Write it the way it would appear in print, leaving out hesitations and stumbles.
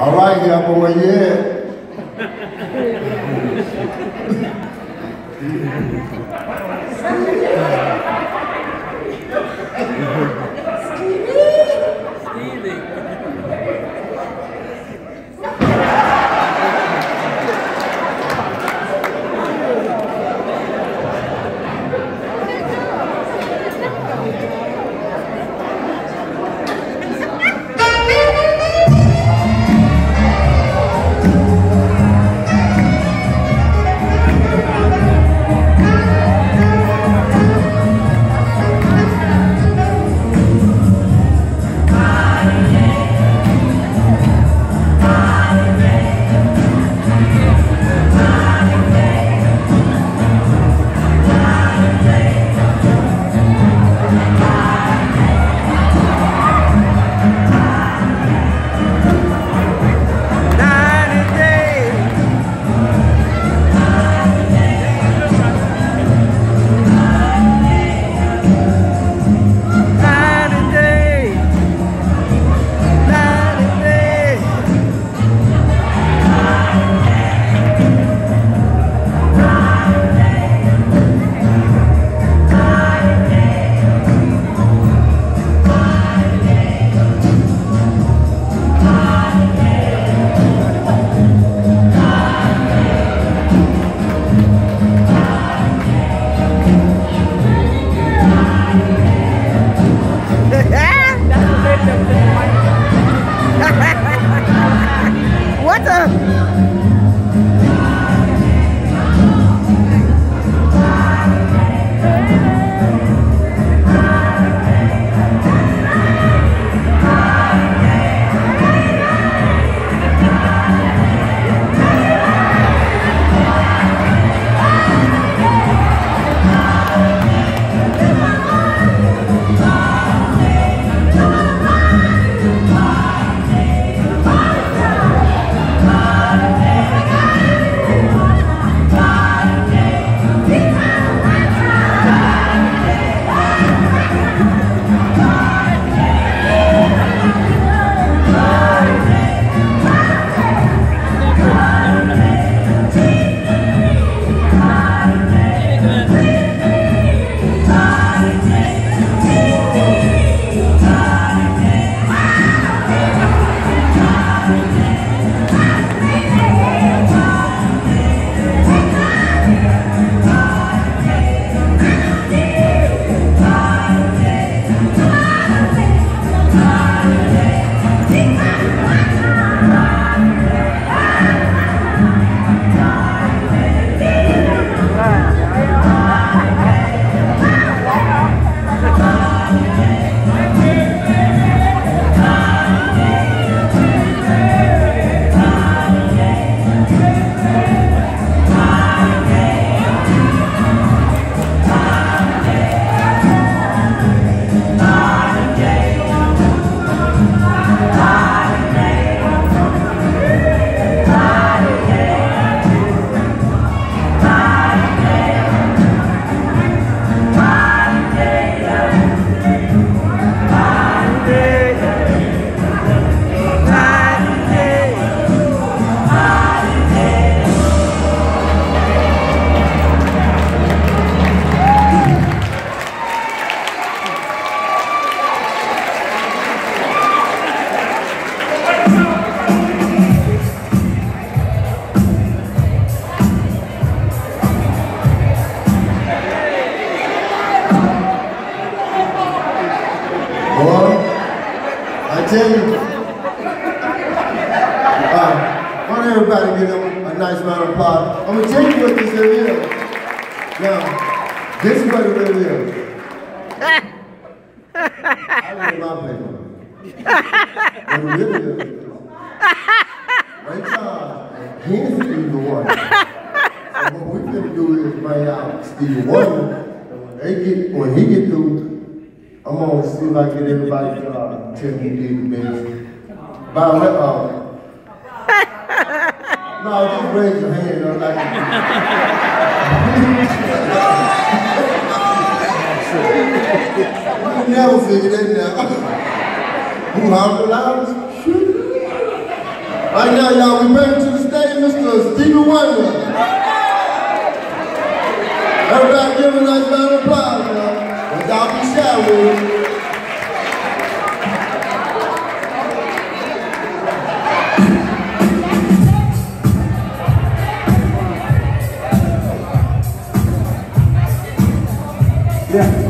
All right, y'all, where you at? What the? I tell you, I want everybody to give them a nice round of applause. I'm going to tell you what this really is. Now, this is what it really is. I read my paper. What it really is. Ray Charles and he's Stevie Wonder. So what we're going to do is bring out Stevie Wonder. And when he get through, I'm going to see if I can get everybody to tell me the best. No, just raise your hand. I'm like, you never figured that out. Who hollers the loudest? Right now, y'all, we bring to the stage Mr. Stevie Wonder. Everybody give a nice round of applause, y'all. But y'all be shy with it. Yeah.